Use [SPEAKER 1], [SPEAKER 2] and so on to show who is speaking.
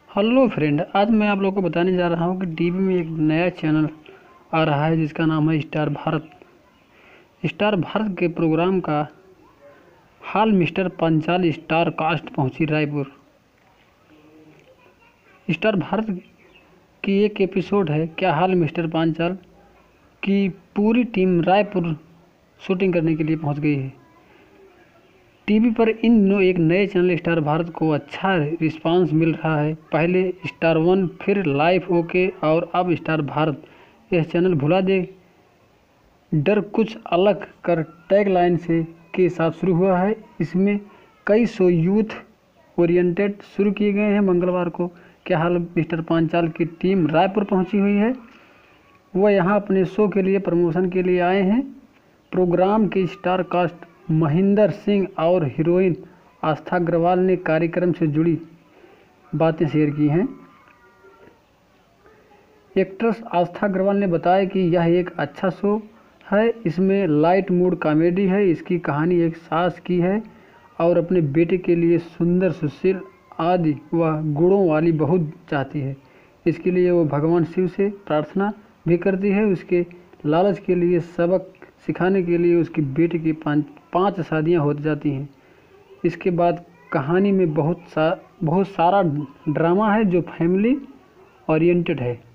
[SPEAKER 1] Hello friend, आज मैं आप लोगों को बताने जा रहा हूँ कि टीवी में एक नया चैनल आ रहा है जिसका नाम है स्टार भारत। स्टार भारत के प्रोग्राम का हाल मिस्टर पांचाल स्टार कास्ट पहुंची रायपुर। स्टार भारत की एक एपिसोड है क्या हाल मिस्टर पांचाल की पूरी टीम रायपुर शूटिंग करने के लिए पहुंच गई है। टीवी पर इन दिनों एक नए चैनल स्टार भारत को अच्छा रिस्पांस मिल रहा है। पहले स्टार वन, फिर लाइफ ओके और अब स्टार भारत। यह चैनल भुला दे डर कुछ अलग कर टैगलाइन से के साथ शुरू हुआ है। इसमें कई शो यूथ ओरिएंटेड शुरू किए गए हैं। मंगलवार को क्या हाल मिस्टर पांचाल की टीम रायपुर पहुंची हुई है। वह यहां अपने शो के लिए प्रमोशन के लिए आए हैं। प्रोग्राम के स्टार कास्ट महेंद्र सिंह और हीरोइन आस्था अग्रवाल ने कार्यक्रम से जुड़ी बातें शेयर की हैं। एक्ट्रेस आस्था अग्रवाल ने बताया कि यह एक अच्छा शो है। इसमें लाइट मूड कॉमेडी है। इसकी कहानी एक सास की है और अपने बेटे के लिए सुंदर, सुशील आदि वह गुणों वाली बहू चाहती है। इसके लिए वो भगवान शिव से प्रार्थना भी करती है। उसके लालच के लिए सबक सिखाने के लिए उसकी बेटे की पांच शादियां हो जाती हैं। इसके बाद कहानी में बहुत सारा ड्रामा है जो फैमिली ओरिएंटेड है।